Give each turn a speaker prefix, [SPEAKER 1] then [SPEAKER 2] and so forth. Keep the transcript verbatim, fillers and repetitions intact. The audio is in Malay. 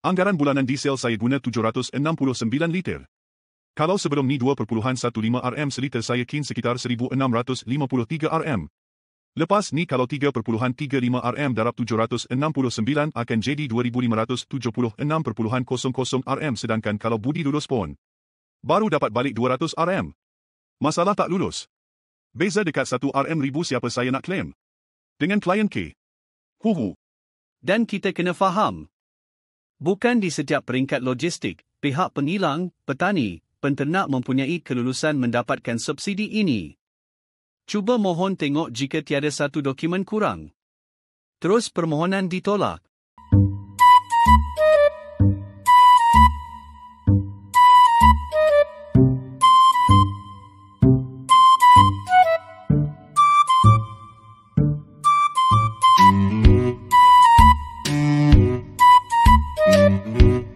[SPEAKER 1] Anggaran bulanan diesel saya guna tujuh ratus enam puluh sembilan liter. Kalau sebelum ni dua perpuluhan satu lima ringgit seliter saya kin sekitar seribu enam ratus lima puluh tiga ringgit. Lepas ni kalau tiga perpuluhan tiga lima ringgit darab tujuh ratus enam puluh sembilan akan jadi dua ribu lima ratus tujuh puluh enam perpuluhan kosong kosong ringgit sedangkan kalau budi lulus pun baru dapat balik dua ratus ringgit. Masalah tak lulus. Beza dekat satu ringgit ribu siapa saya nak claim? Dengan klien K. Huhu.
[SPEAKER 2] Dan kita kena faham. Bukan di setiap peringkat logistik, pihak penilang, petani, penternak mempunyai kelulusan mendapatkan subsidi ini. Cuba mohon tengok jika tiada satu dokumen kurang. Terus permohonan ditolak.
[SPEAKER 3] Mm-hmm.